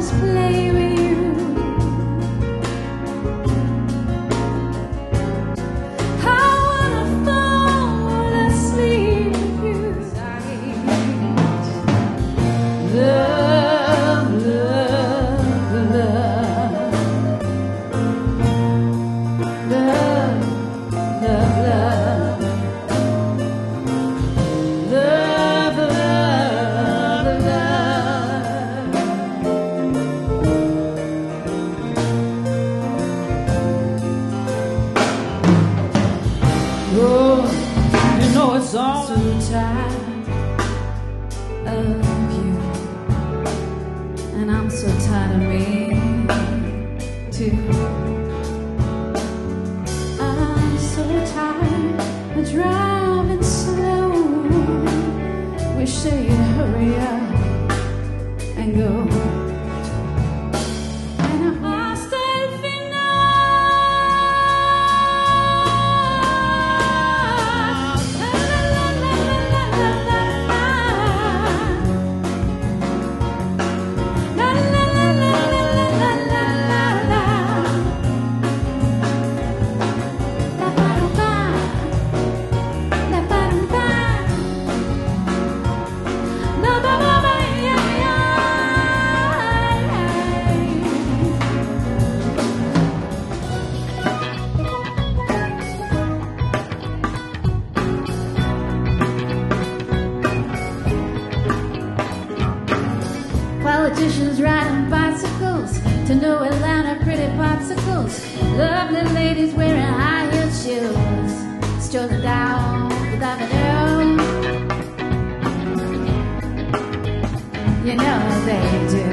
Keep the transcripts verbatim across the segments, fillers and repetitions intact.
just play with you. I wanna fall asleep with you. Love, love, love, love, love, love. Love, love, love. Oh, you know it's all so tired of you, and I'm so tired of me too. I'm so tired of driving slow. Wish that you'd hurry up and go. And I hasta el final. La, la, la, la, la, la, la. La, la, la, la, la, la, la, la. La, ba, da, ba. La, ba, da, ba. La, ba, ba, ba, yeah, yeah. Politicians riding bicycles to New Atlanta, pretty popsicles. Lovely ladies wearing high-heeled shoes, strolling down the avenue. You know they do.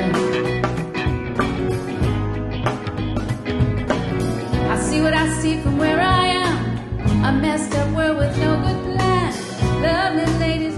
I see what I see from where I am. A messed up world with no good plan. Lovely ladies